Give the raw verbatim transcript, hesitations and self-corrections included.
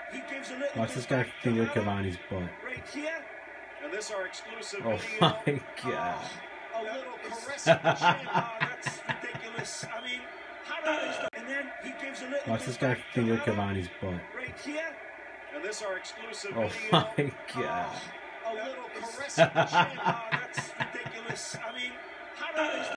he gives a little Watch this guy finger Cavani's butt. right here. And this our exclusive Oh video. my god. Oh, a little caressing the chin. Oh, that's ridiculous. I mean, how about this? And then he gives a little Watch this guy finger Cavani's butt. right here. And this our exclusive Oh video. my god. Oh, a little caressing the chin. Oh, that's ridiculous. I mean, how about this?